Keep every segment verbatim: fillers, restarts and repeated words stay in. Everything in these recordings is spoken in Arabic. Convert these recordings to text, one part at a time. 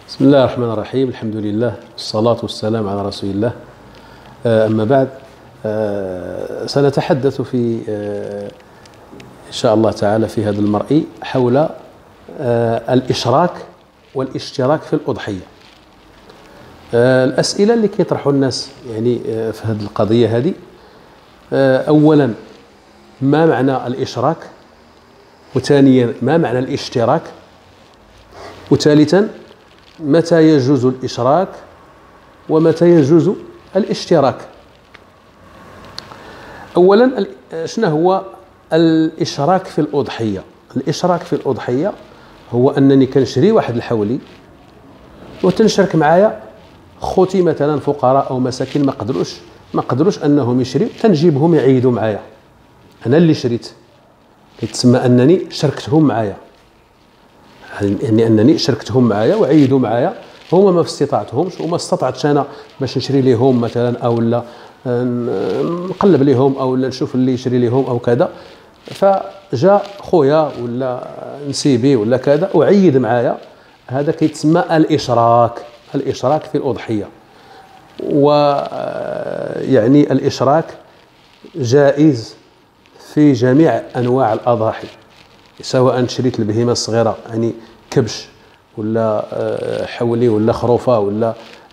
بسم الله الرحمن الرحيم. الحمد لله والصلاة والسلام على رسول الله. أما بعد، سنتحدث في إن شاء الله تعالى في هذا المرئي حول الإشراك والاشتراك في الأضحية. الأسئلة اللي كيطرحوا الناس يعني في هذه القضية هذه، أولا ما معنى الإشراك، وثانيا ما معنى الاشتراك، وثالثا متى يجوز الإشراك ومتى يجوز الاشتراك. أولا، شنو هو الإشراك في الأضحية؟ الإشراك في الأضحية هو أنني كنشري واحد الحولي وتنشرك معايا خوتي مثلا فقراء أو مساكين ما قدروش ما قدروش أنهم يشريوا، تنجيبهم يعيدوا معايا. أنا اللي شريت، يتسمى أنني شركتهم معايا، يعني أنني شركتهم معايا وعيدوا معايا. هما ما في استطاعتهمش وما استطعتش أنا باش نشري لهم مثلا، أو لا نقلب لهم أو لا نشوف اللي يشري لهم أو كذا، فجاء خويا ولا نسيبي ولا كذا وعيد معايا. هذا كيتسمى الإشراك، الإشراك في الأضحية. ويعني الإشراك جائز في جميع أنواع الأضاحي، سواء شريت البهيمة الصغيرة يعني كبش ولا حولي ولا خروفة ولا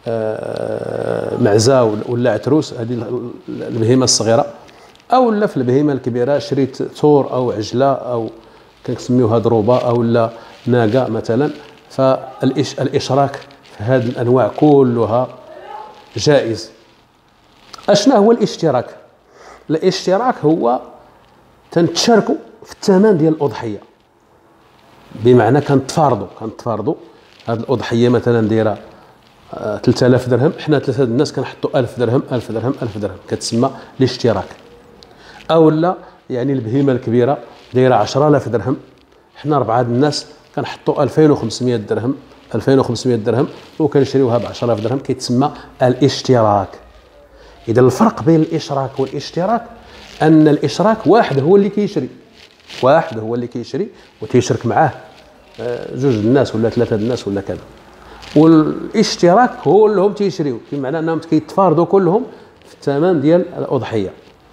معزة ولا عتروس، هذه البهيمة الصغيرة، أو لا في البهيمة الكبيرة شريت ثور أو عجلة أو كنسميوها ضروبة أو لا ناقة مثلا. فالإشراك في هذه الأنواع كلها جائز. أشنا هو الاشتراك؟ الاشتراك هو تنتشاركوا في الثمن ديال الأضحية، بمعنى كنتفارضوا كنتفارضوا هذه الأضحية مثلا دايره ثلاثة آلاف درهم، حنا ثلاثة الناس كنحطوا ألف درهم ألف درهم ألف درهم، كتسمى الاشتراك. أو لا يعني البهيمة الكبيرة دايره عشرة آلاف درهم، حنا أربعة الناس كنحطوا ألفين وخمسمائة درهم ألفين وخمسمائة درهم وكنشريوها ب عشرة آلاف درهم، كيتسمى الاشتراك. إذا الفرق بين الإشراك والاشتراك أن الإشراك واحد هو اللي كيشري، واحد هو اللي كيشري وتيشرك معاه جوج الناس ولا ثلاثة الناس ولا كذا. والاشتراك هو اللي هم تيشريو، بمعنى أنهم كيتفارضوا كلهم في الثمن ديال الأضحية.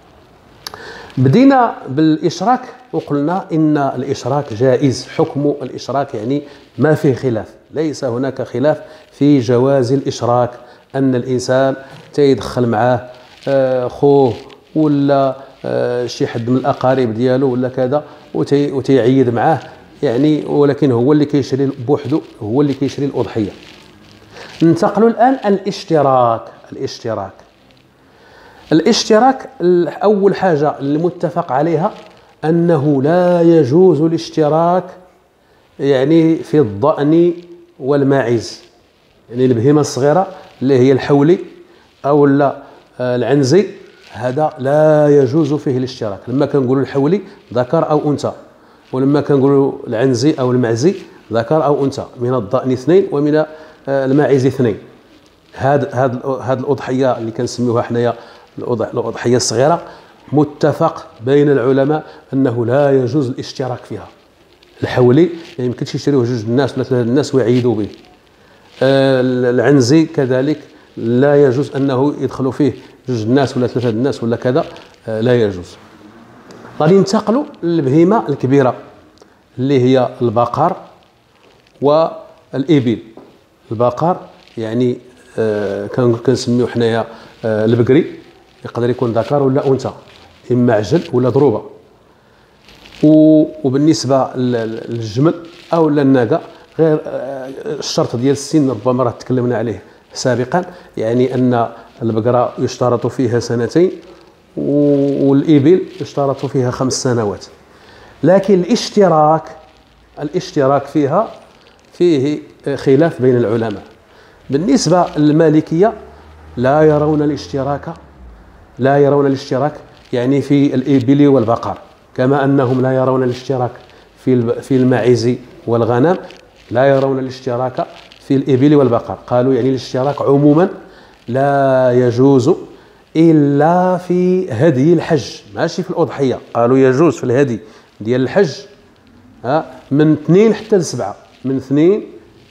بدينا بالإشراك وقلنا إن الإشراك جائز، حكم الإشراك يعني ما فيه خلاف، ليس هناك خلاف في جواز الإشراك، أن الإنسان تيدخل معاه خوه ولا شي حد من الأقارب ديالو ولا كذا وتي وتيعيد معاه يعني، ولكن هو اللي كيشري بوحده، هو اللي كيشري الأضحية. ننتقلوا الآن الاشتراك. الاشتراك الاشتراك أول حاجة المتفق عليها أنه لا يجوز الاشتراك يعني في الضأن والماعز، يعني البهيمة الصغيرة اللي هي الحولي أو لا العنزي، هذا لا يجوز فيه الاشتراك. لما كنقولوا الحولي ذكر أو أنثى، ولما كنقولوا العنزي أو المعزي ذكر أو أنثى، من الضأن اثنين ومن الماعز اثنين. هاد هاد هاد الأضحية اللي كنسميوها حنايا الأضحية الصغيرة متفق بين العلماء أنه لا يجوز الاشتراك فيها. الحولي ما يمكنش يشريوه جوج الناس ولا ثلاثة الناس ويعيدوا به. العنزي كذلك لا يجوز أنه يدخلوا فيه جوج الناس ولا ثلاثة الناس ولا كذا، لا يجوز. غادي ننتقلوا للبهيمة الكبيرة اللي هي البقر والإبل. البقر يعني آه كنسميوه حنايا آه البقري، يقدر يكون ذكر ولا أنثى، إما عجل ولا ضروبة. وبالنسبة للجمل أو الناقة غير آه الشرط ديال السن ربما راه تكلمنا عليه سابقا، يعني أن البقرة يشترط فيها سنتين والإبل يشترط فيها خمس سنوات. لكن الاشتراك الاشتراك فيها فيه خلاف بين العلماء. بالنسبة للمالكية لا يرون الاشتراك لا يرون الاشتراك يعني في الإبل والبقر، كما أنهم لا يرون الاشتراك في في الماعز والغنم، لا يرون الاشتراك في الإبل والبقر. قالوا يعني الاشتراك عموما لا يجوز إلا في هدي الحج، ماشي في الأضحية. قالوا يجوز في الهدي ديال الحج ها من اثنين حتى لسبعة، من اثنين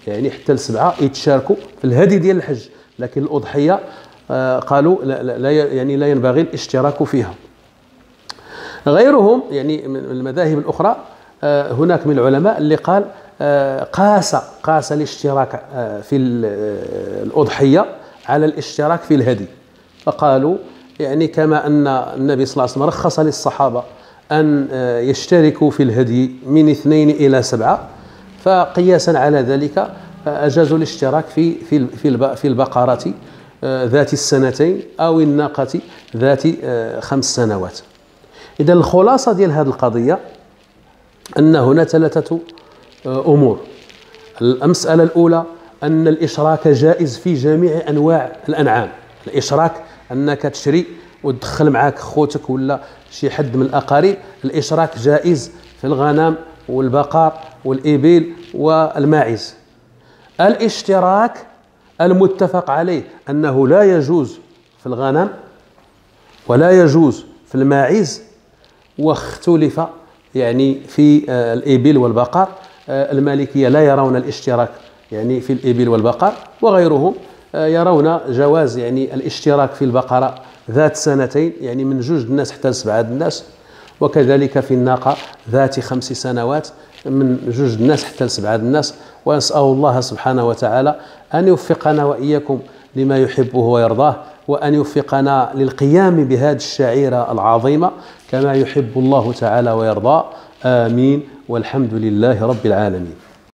يعني حتى لسبعة يتشاركوا في الهدي ديال الحج، لكن الأضحية قالوا لا, لا يعني لا ينبغي الاشتراك فيها. غيرهم يعني من المذاهب الأخرى هناك من العلماء اللي قال قاس قاس الاشتراك في الأضحية على الاشتراك في الهدي، فقالوا يعني كما أن النبي صلى الله عليه وسلم رخص للصحابة أن يشتركوا في الهدي من اثنين إلى سبعة، فقياسا على ذلك أجازوا الاشتراك في في في البقرة ذات السنتين أو الناقة ذات خمس سنوات. إذا الخلاصة ديال هذه القضية أن هنا ثلاثة أمور. المسألة الأولى أن الإشراك جائز في جميع أنواع الأنعام. الإشراك أنك تشري وتدخل معك خوتك ولا شي حد من الأقارب، الإشراك جائز في الغنم والبقر والإبل والماعز. الاشتراك المتفق عليه أنه لا يجوز في الغنم ولا يجوز في الماعز، واختلف يعني في الإبل والبقر. المالكية لا يرون الاشتراك يعني في الإبل والبقر، وغيرهم يرون جواز يعني الاشتراك في البقرة ذات سنتين يعني من جوج الناس حتى لسبعة الناس، وكذلك في الناقة ذات خمس سنوات من جوج الناس حتى لسبعة الناس. ونسأل الله سبحانه وتعالى أن يوفقنا وإياكم لما يحبه ويرضاه، وأن يوفقنا للقيام بهذه الشعيرة العظيمة كما يحب الله تعالى ويرضى. آمين، والحمد لله رب العالمين.